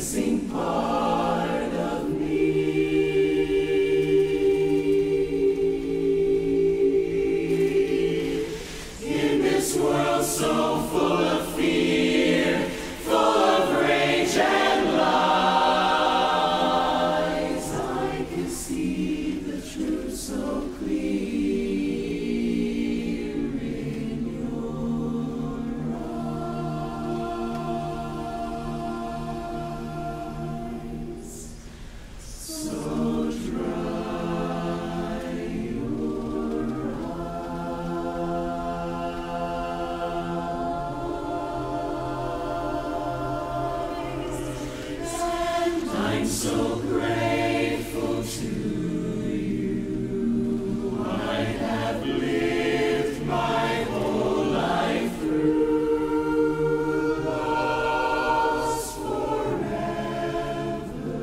missing part of me. In this world so full of fear, full of rage and lies, I can see the truth so clear in your eyes. So dry your eyes, and I'm so grateful to you. I have lived my whole life through, lost forever.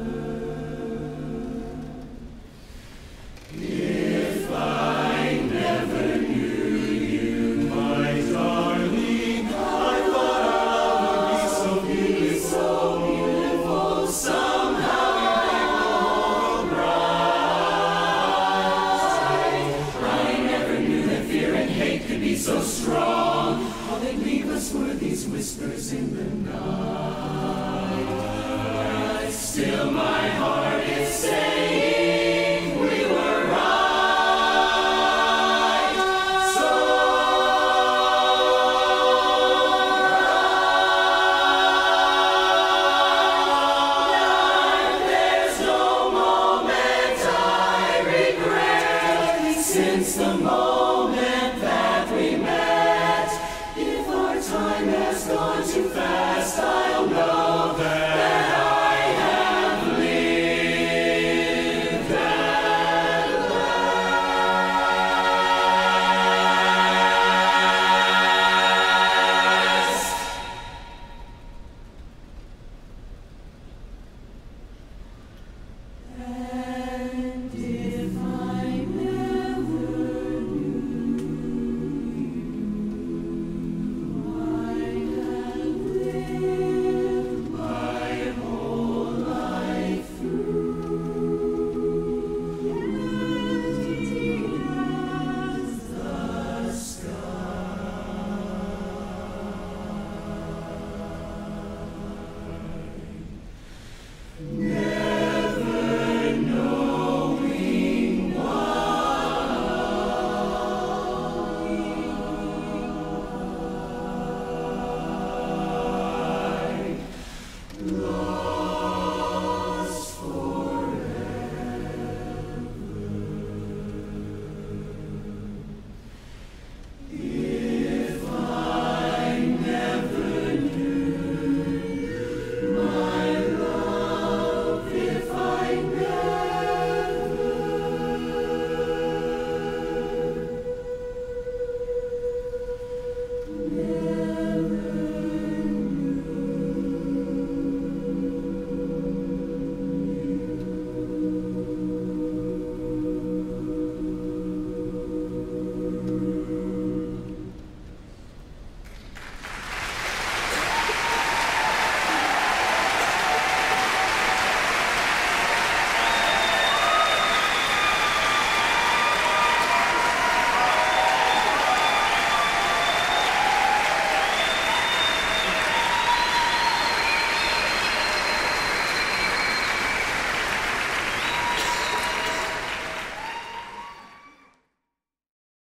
If I never knew you, my darling, I thought our love would be so beautiful, somehow I never knew that fear and hate could be so strong. All they'd leave us were these whispers in the night.